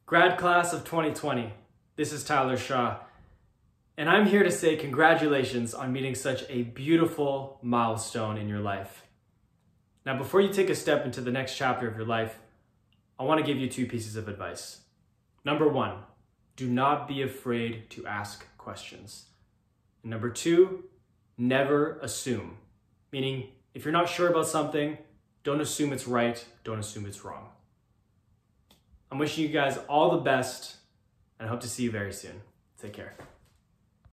Grad class of 2020, this is Tyler Shaw, and I'm here to say congratulations on meeting such a beautiful milestone in your life. Now, before you take a step into the next chapter of your life, I want to give you two pieces of advice. Number one, do not be afraid to ask questions. And number two, never assume. Meaning, if you're not sure about something, don't assume it's right, don't assume it's wrong. I'm wishing you guys all the best, and I hope to see you very soon. Take care.